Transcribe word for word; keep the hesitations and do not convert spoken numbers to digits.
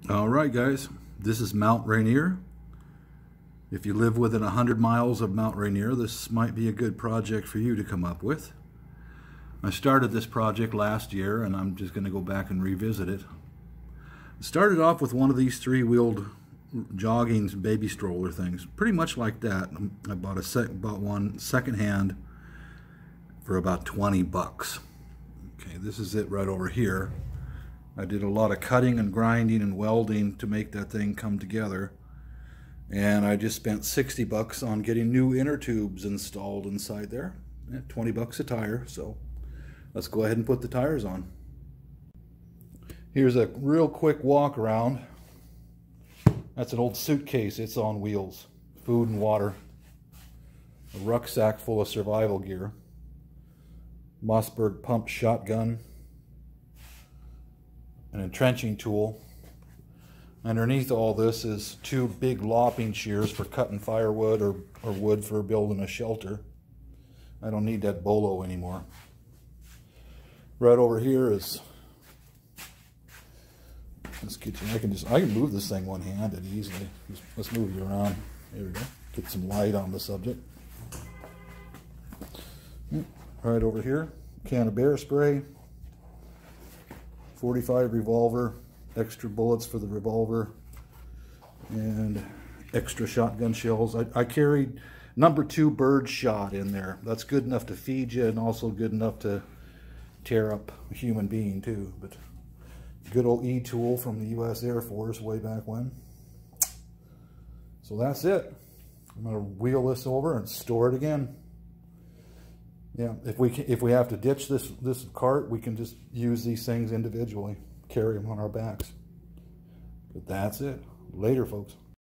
All right, guys, this is Mount Ranier. If you live within one hundred miles of Mount Ranier, this might be a good project for you to come up with. I started this project last year, and I'm just going to go back and revisit it. It started off with one of these three-wheeled jogging baby stroller things, pretty much like that. I bought a sec bought one secondhand for about twenty bucks. Okay, this is it right over here. I did a lot of cutting and grinding and welding to make that thing come together. And I just spent sixty bucks on getting new inner tubes installed inside there. Yeah, twenty bucks a tire, so let's go ahead and put the tires on. Here's a real quick walk around. That's an old suitcase, it's on wheels. Food and water. A rucksack full of survival gear. Mossberg pump shotgun. An entrenching tool. Underneath all this is two big lopping shears for cutting firewood or, or wood for building a shelter. I don't need that bolo anymore. Right over here is, let's get you, I can just, I can move this thing one-handed easily. Just, let's move you around. There we go. Get some light on the subject. Right over here, can of bear spray. forty-five revolver, extra bullets for the revolver, and extra shotgun shells. I, I carried number two bird shot in there. That's good enough to feed you and also good enough to tear up a human being too. But good old E-tool from the U S Air Force way back when. So that's it. I'm gonna wheel this over and store it again. Yeah, if we can, if we have to ditch this this cart, we can just use these things individually, carry them on our backs. But that's it. Later, folks.